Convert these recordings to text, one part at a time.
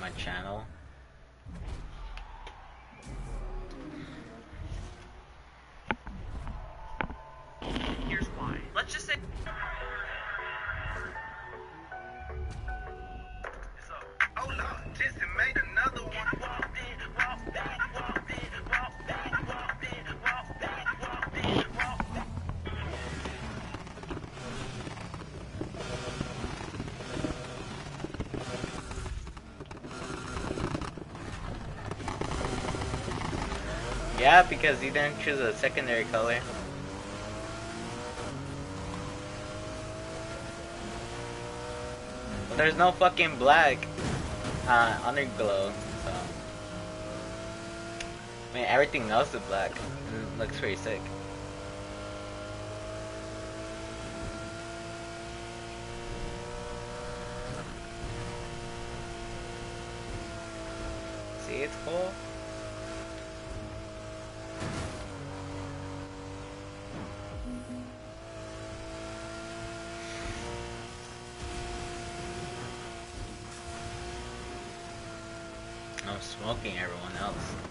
my channel. Here's why. Let's just say. Oh Lord, Jesse made another one. Yeah, because you didn't choose a secondary color. But there's no fucking black underglow, so I mean everything else is black. It looks pretty sick. See, it's cool. I'm smoking everyone else.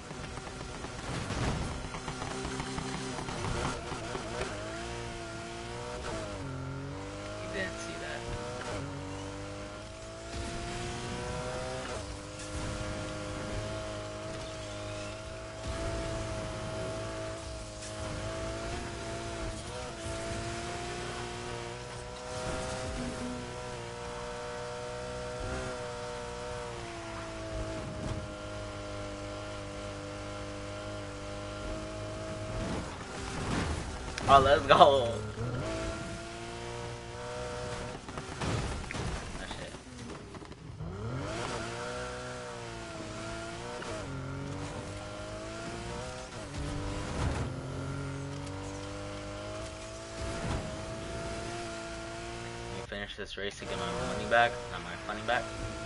You didn't see that. Oh, let's go. Oh, shit. Let me finish this race to get my money back. Not my money back.